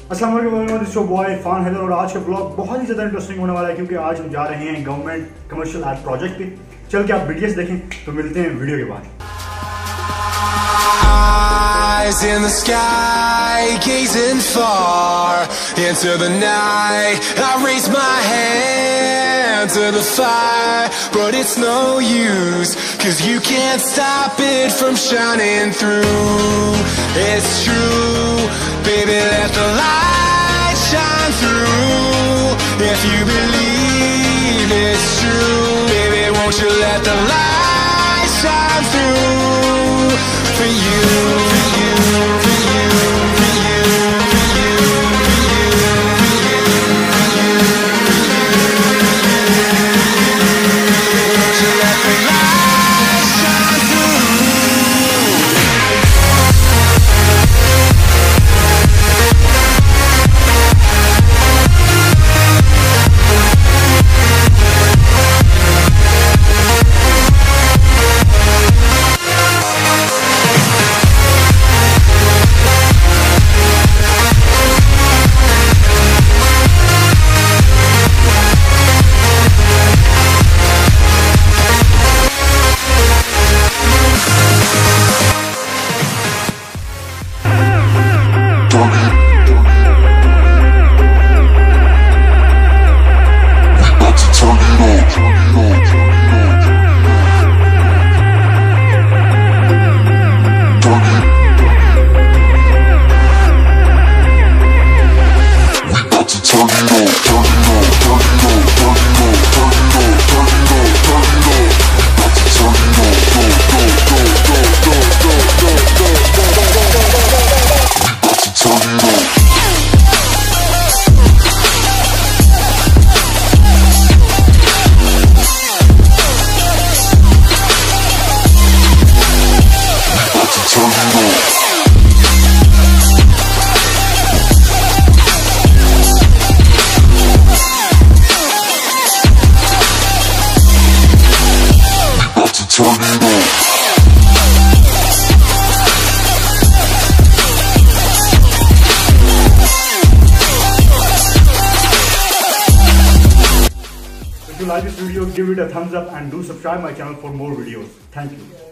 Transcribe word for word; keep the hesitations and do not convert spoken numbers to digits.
अस्सलाम वालेकुम, this your boy फान हैदर और आज का ब्लॉग बहुत ही ज़्यादा इंटरेस्टिंग होने वाला है क्योंकि आज हम जा रहे हैं गवर्नमेंट कमर्शियल आर्ट प्रोजेक्ट पे। चल के आप वीडियोस देखें तो मिलते हैं वीडियो के बाद। Eyes in the sky, gazing far into the night. I raise my hand to the fire, but it's no use, 'cause you can't stop it from shining through. It's true, baby, let the light shine through. If you believe it's true, baby, won't you let the light shine through for you, for you, for you, for you, for you, for you, for you, won't you let the light shine through? If you like this video, give it a thumbs up and do subscribe my channel for more videos. Thank you.